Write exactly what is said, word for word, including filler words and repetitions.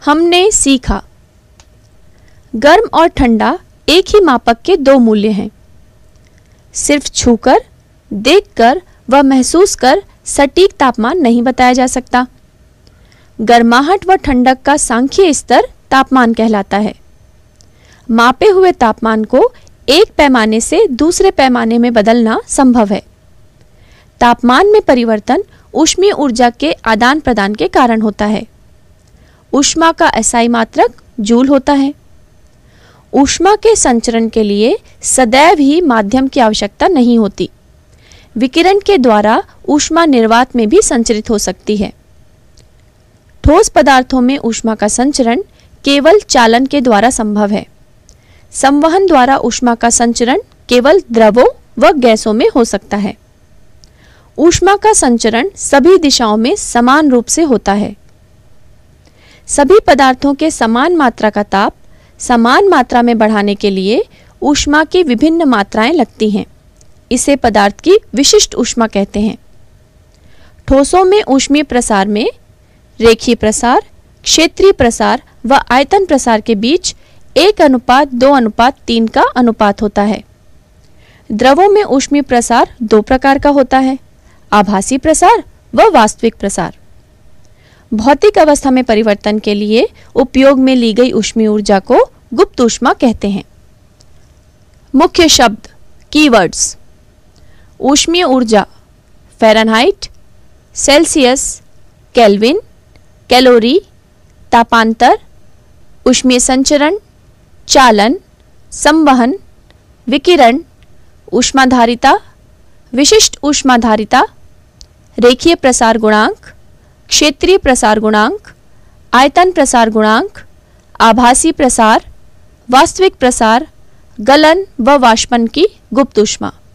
हमने सीखा। गर्म और ठंडा एक ही मापक के दो मूल्य हैं। सिर्फ छूकर, देखकर व महसूस कर सटीक तापमान नहीं बताया जा सकता। गर्माहट व ठंडक का सांख्यिक स्तर तापमान कहलाता है। मापे हुए तापमान को एक पैमाने से दूसरे पैमाने में बदलना संभव है। तापमान में परिवर्तन ऊष्मीय ऊर्जा के आदान प्रदान के कारण होता है। ऊष्मा का एसआई मात्रक जूल होता है। ऊष्मा के संचरण के लिए सदैव ही माध्यम की आवश्यकता नहीं होती। विकिरण के द्वारा ऊष्मा निर्वात में भी संचरित हो सकती है। ठोस पदार्थों में ऊष्मा का संचरण केवल चालन के द्वारा संभव है। संवहन द्वारा ऊष्मा का संचरण केवल द्रवों व गैसों में हो सकता है। ऊष्मा का संचरण सभी दिशाओं में समान रूप से होता है। सभी पदार्थों के समान मात्रा का ताप समान मात्रा में बढ़ाने के लिए ऊष्मा की विभिन्न मात्राएं लगती हैं। इसे पदार्थ की विशिष्ट ऊष्मा कहते हैं। ठोसों में ऊष्मीय प्रसार में रेखीय प्रसार, क्षेत्रीय प्रसार व आयतन प्रसार के बीच एक अनुपात दो अनुपात तीन का अनुपात होता है। द्रवों में ऊष्मीय प्रसार दो प्रकार का होता है, आभासी प्रसार व वास्तविक प्रसार। भौतिक अवस्था में परिवर्तन के लिए उपयोग में ली गई ऊष्मीय ऊर्जा को गुप्त ऊष्मा कहते हैं। मुख्य शब्द कीवर्ड्स: ऊष्मीय ऊर्जा फ़ारेनहाइट, सेल्सियस, केल्विन, कैलोरी, तापांतर, ऊष्मीय संचरण, चालन, संवहन, विकिरण, ऊष्माधारिता, विशिष्ट ऊष्माधारिता, रेखीय प्रसार गुणांक, क्षेत्रीय प्रसार गुणांक, आयतन प्रसार गुणांक, आभासी प्रसार, वास्तविक प्रसार, गलन व वाष्पन की गुप्त ऊष्मा।